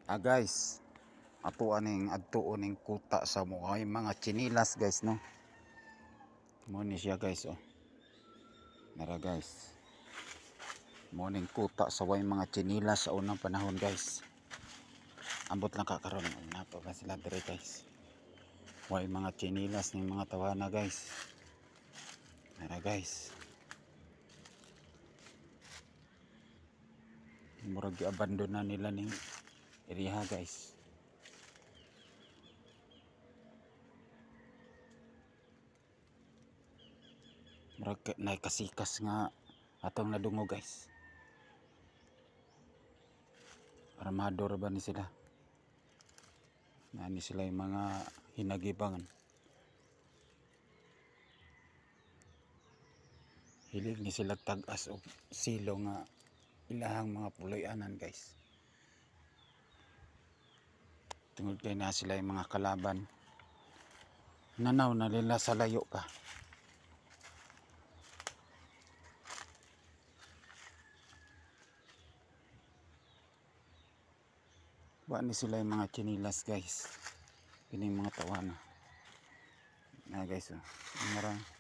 Guys, ato aning adtuon ning kuta sa mga mga chinilas guys no. Mo ni siya guys oh. Nara guys. Mo ning kuta sa way mga chinilas sa unang panahon guys. Ambot lang ka karon napa ba sila dire guys. Way mga chinilas ning mga tawana guys. Nara guys. Murag gi-abandon na nila ning area guys. Murag naikasikas nga atong nadungo guys. Armador ba ni sila? Nani sila yung mga hinagibangan. Hilig ni sila tag-as o silo nga ilahang mga puloy-anan guys. Tungod kay na sila yung mga kalaban. Nanaw na nila sa layo ka. Wa ni sila yung mga chinilas guys. Kining mga tawana. Na guys oh. Marang